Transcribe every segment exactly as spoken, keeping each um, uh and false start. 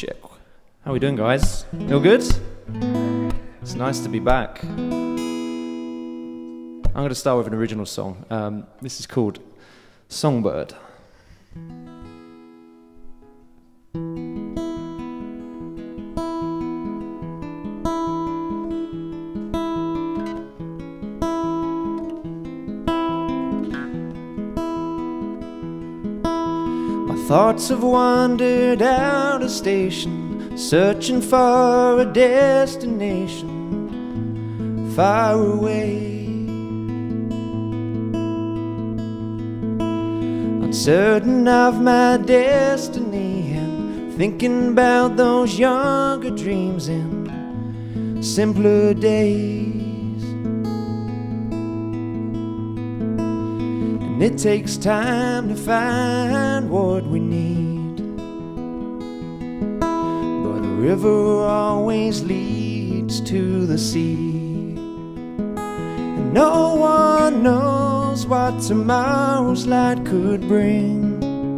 Check. How we doing, guys? You all good? It's nice to be back. I'm going to start with an original song. Um, this is called Songbird. Thoughts have wandered out of station, searching for a destination far away. Uncertain of my destiny and thinking about those younger dreams and simpler days. And it takes time to find what we need, but the river always leads to the sea. And no one knows what tomorrow's light could bring,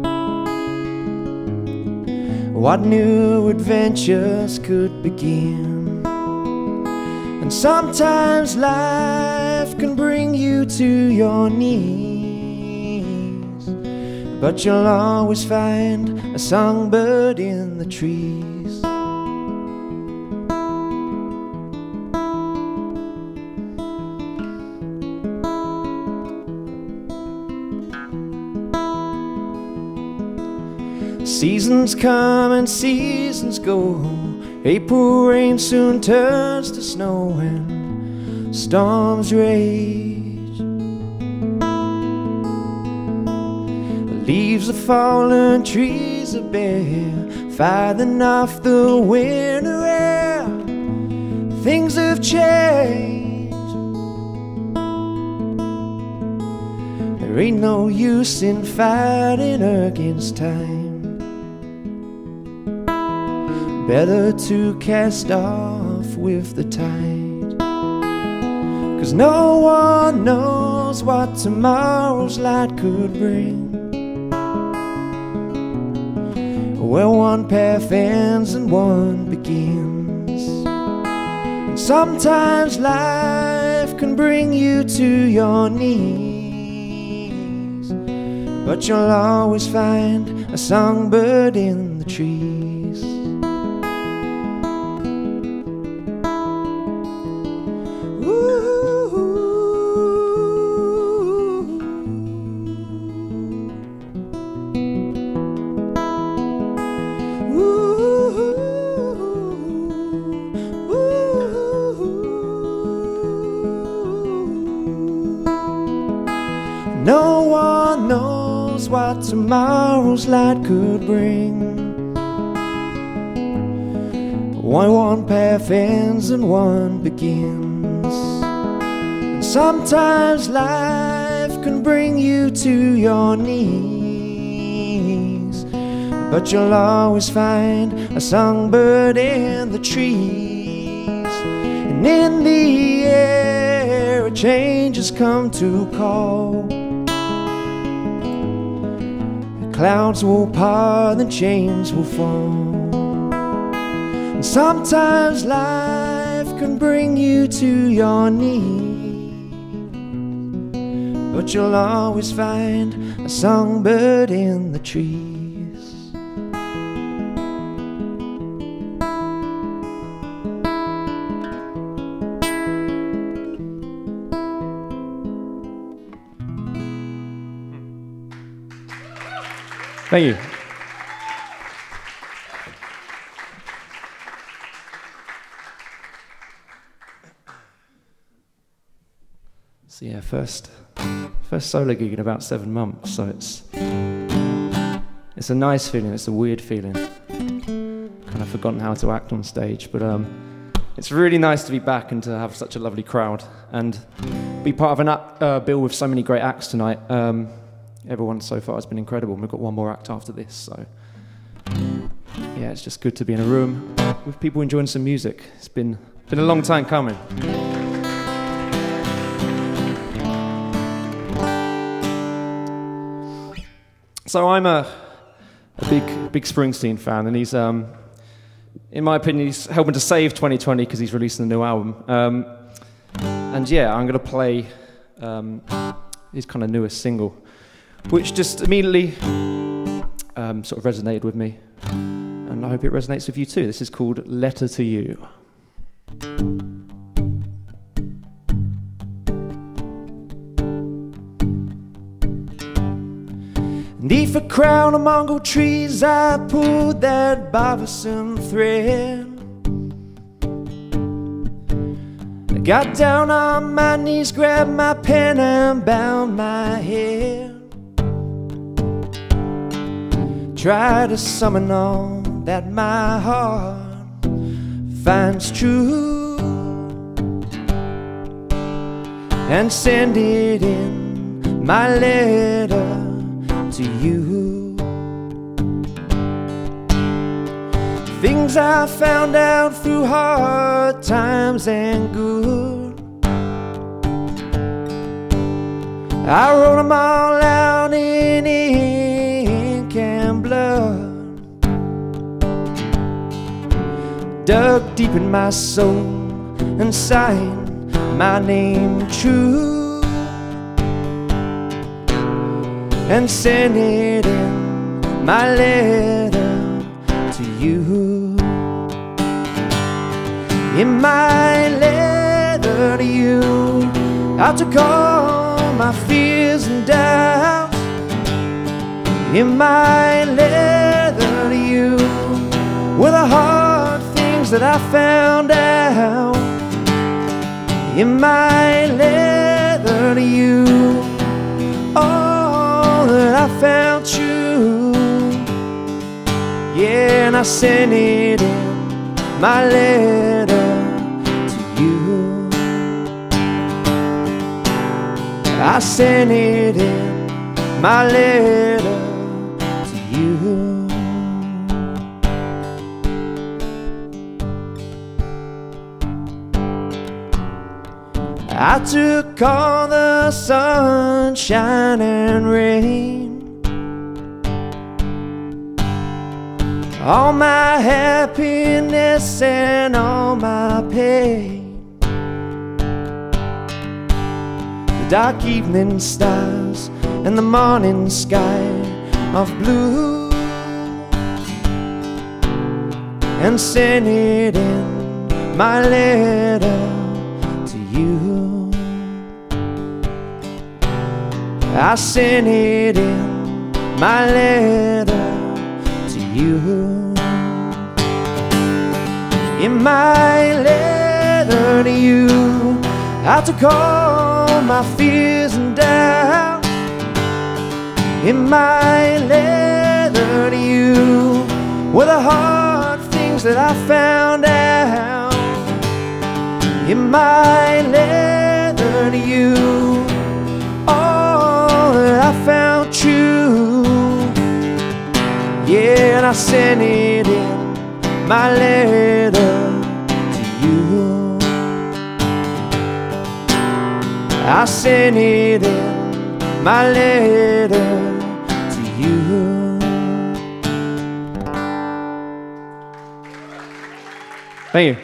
what new adventures could begin. And sometimes life can bring you to your knees, but you'll always find a songbird in the trees. Seasons come and seasons go. April rain soon turns to snow and storms rage. Leaves are falling, trees are bare, fighting off the winter air. Things have changed. There ain't no use in fighting against time. Better to cast off with the tide, 'cause no one knows what tomorrow's light could bring, where one path ends and one begins. And sometimes life can bring you to your knees, but you'll always find a songbird in the trees. No one knows what tomorrow's light could bring, why one path ends and one begins. And sometimes life can bring you to your knees, but you'll always find a songbird in the trees. And in the air a change has come to call. Clouds will part and chains will fall. And sometimes life can bring you to your knees, but you'll always find a songbird in the trees. Thank you. So yeah, first, first solo gig in about seven months. So it's it's a nice feeling. It's a weird feeling. Kind of forgotten how to act on stage, but um, it's really nice to be back and to have such a lovely crowd and be part of an act, uh, bill with so many great acts tonight. Um, Everyone so far has been incredible, and we've got one more act after this, so yeah, it's just good to be in a room with people enjoying some music. It's been, been a long time coming. So I'm a, a big, big Springsteen fan, and he's um, in my opinion, he's helping to save twenty twenty because he's releasing a new album. Um, and yeah, I'm going to play um, his kind of newest single, which just immediately um, sort of resonated with me. And I hope it resonates with you too. This is called Letter to You. Neath a crown of mango trees, I pulled that bothersome thread. I got down on my knees, grabbed my pen and bound my head. Tried to summon all that my heart finds true and send it in my letter to you. Things I found out through hard times and good, I wrote them all out in ink and blood. Dug deep in my soul and signed my name true and send it in my letter to you. In my letter to you, I took all my fears and doubts. In my letter to you were the hard things that I found out. In my letter to you, all that I found true. Yeah, and I sent it in my letter to you. I sent it in my letter to you. I took all the sunshine and rain, all my happiness and all my pain, the dark evening stars and the morning sky of blue, and sent it in my letter to you. I sent it in my letter to you. In my letter to you, I took all my fears and doubts. In my letter to you were the hard things that I found out. In my letter to you, all that I found true. Yeah, and I sent it in my letter to you. I sent it in my letter to you. Thank you.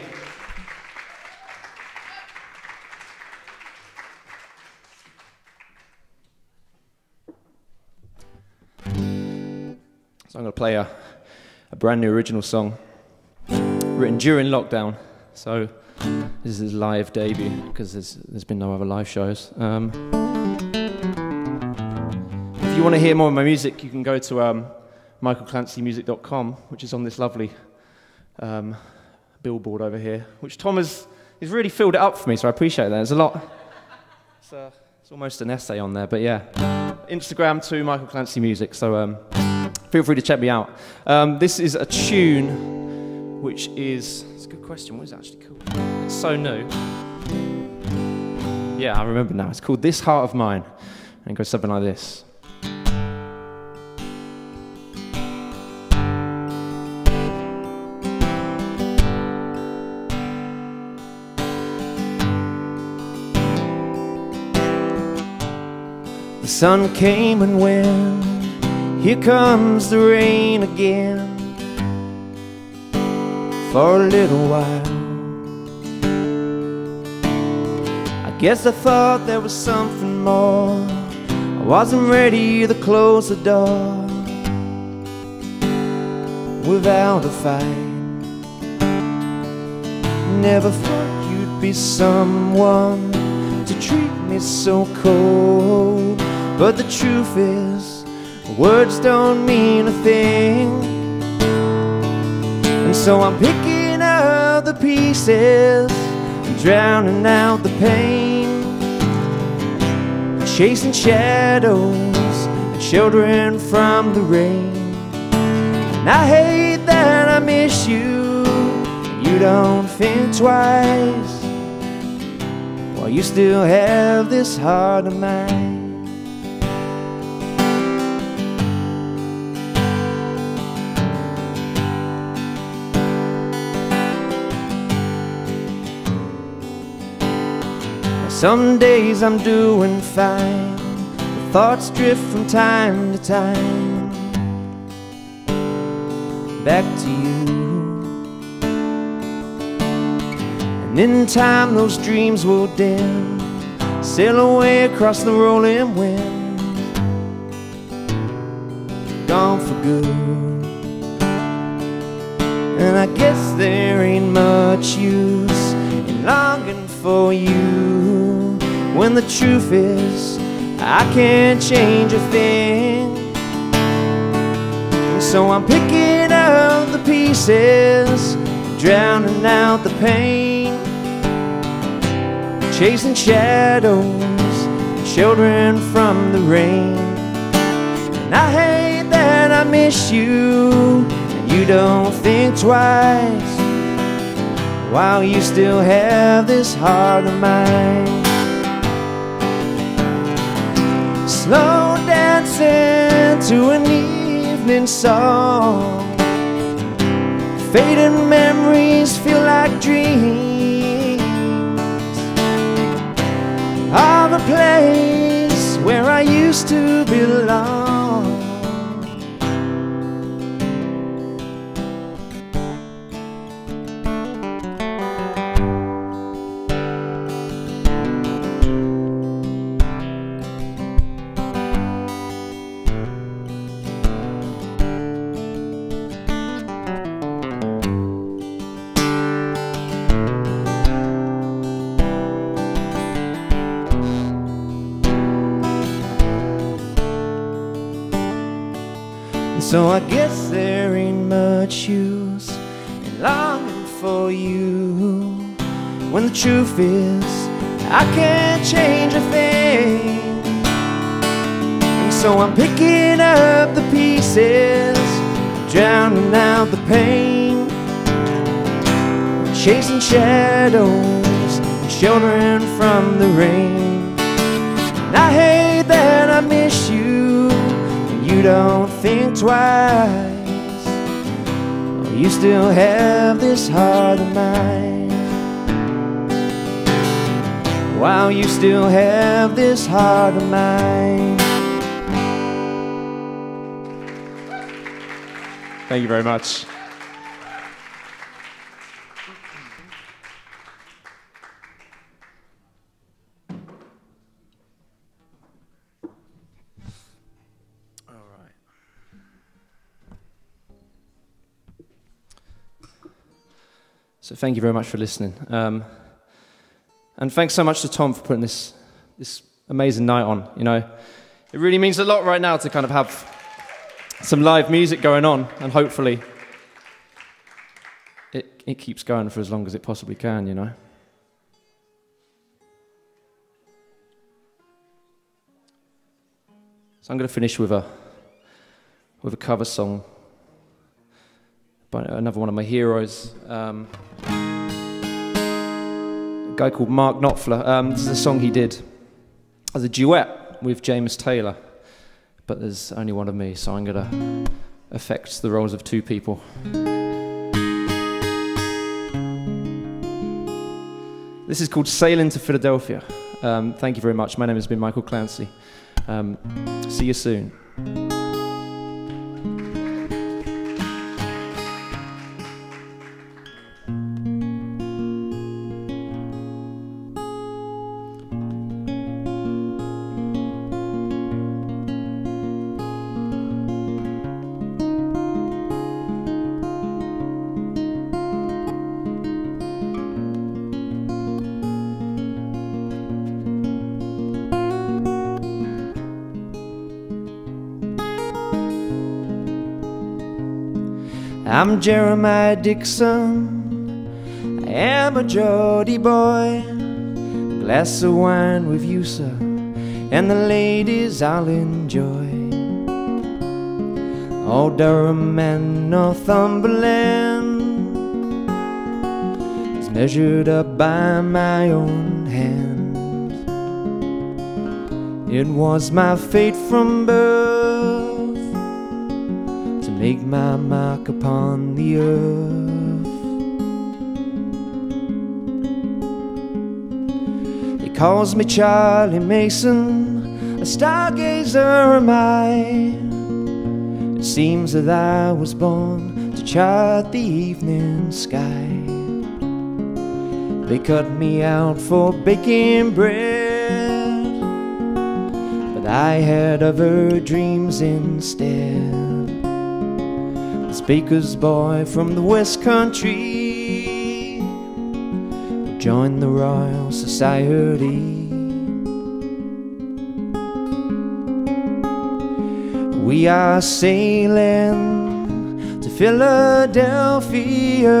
So I'm going to play a, a brand new original song written during lockdown. So this is his live debut because there's, there's been no other live shows. Um, if you want to hear more of my music, you can go to um, michael clancy music dot com, which is on this lovely um, billboard over here, which Tom has he's really filled it up for me, so I appreciate that. There's a lot. It's, uh, it's almost an essay on there, but yeah. Instagram too, Michael Clancy Music. So. Um, Feel free to check me out. Um, this is a tune which is, it's a good question, what is it actually called? It's so new. Yeah, I remember now. It's called This Heart of Mine. And it goes something like this. The sun came and went. Here comes the rain again. for a little while. I guess I thought there was something more. I wasn't ready to close the door without a fight. Never thought you'd be someone to treat me so cold. But the truth is, words don't mean a thing. And so I'm picking up the pieces and drowning out the pain, chasing shadows and sheltering from the rain. And I hate that I miss you, and you don't think twice, while you still have this heart of mine. Some days I'm doing fine, but thoughts drift from time to time back to you. And in time those dreams will dim, sail away across the rolling wind, gone for good. And I guess there ain't much use in longing for you, when the truth is I can't change a thing. And so I'm picking up the pieces, drowning out the pain, chasing shadows, sheltering from the rain. And I hate that I miss you, and you don't think twice, while you still have this heart of mine. Slow dancing to an evening song, fading memories feel like dreams of a place where I used to belong. So I guess there ain't much use in longing for you, when the truth is I can't change a thing. And so I'm picking up the pieces, drowning out the pain, chasing shadows, sheltering from the rain. And I hate that I miss you, you don't think twice, oh, you still have this heart of mine, while you still have this heart of mine. Thank you very much. So thank you very much for listening. Um, and thanks so much to Tom for putting this, this amazing night on. You know, it really means a lot right now to kind of have some live music going on, and hopefully it, it keeps going for as long as it possibly can, you know. So I'm going to finish with a, with a cover song by another one of my heroes, um, a guy called Mark Knopfler. Um, this is a song he did as a duet with James Taylor, but there's only one of me, so I'm going to affect the roles of two people. This is called Sailing to Philadelphia. Um, thank you very much. My name has been Michael Clancy. Um, see you soon. I'm Jeremiah Dixon, I am a Geordie boy. A glass of wine with you, sir, and the ladies I'll enjoy. Oh, Durham and Northumberland is measured up by my own hand. It was my fate from birth to make my mark upon the earth. They calls me Charlie Mason, a stargazer am I. It seems that I was born to chart the evening sky. They cut me out for baking bread, but I had other dreams instead. This baker's boy from the West Country who joined the Royal Society. We are sailing to Philadelphia,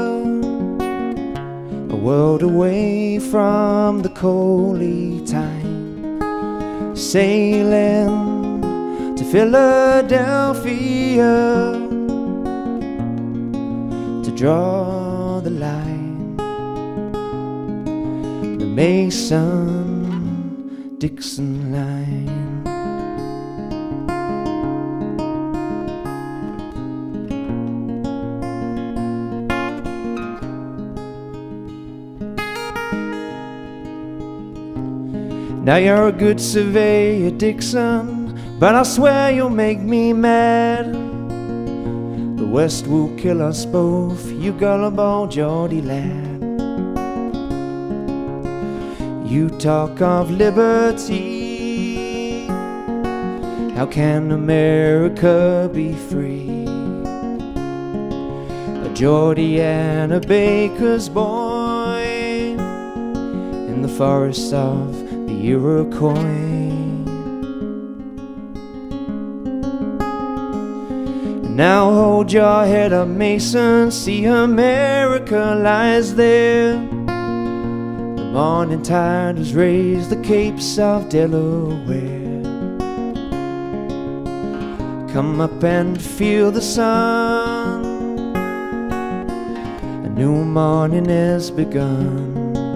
a world away from the coaly time. Sailing to Philadelphia to draw the line, the Mason-Dixon line. Now you're a good surveyor, Dixon, but I swear you'll make me mad. The West will kill us both, you gullible Geordie lad. You talk of liberty, how can America be free? A Geordie and a baker's boy in the forests of the Iroquois. Now hold your head up, Mason, see America lies there. The morning tide has raised the capes of Delaware. Come up and feel the sun, a new morning has begun.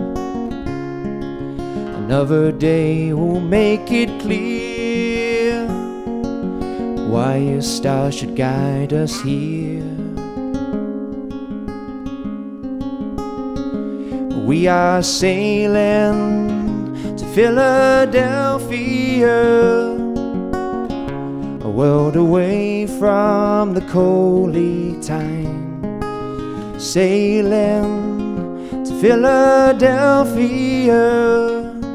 Another day will make it clear why a star should guide us here. We are sailing to Philadelphia, a world away from the coaly time. Sailing to Philadelphia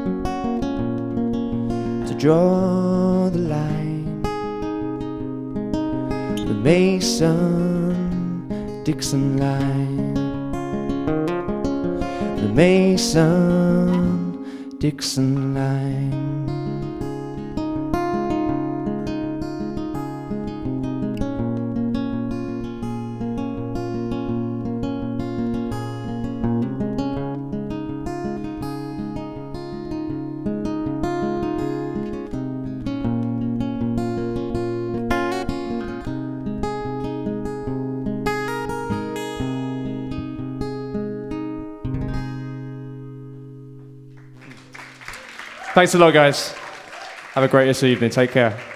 to draw the line, the Mason-Dixon line, the Mason-Dixon line. Thanks a lot, guys. Have a great evening. Take care.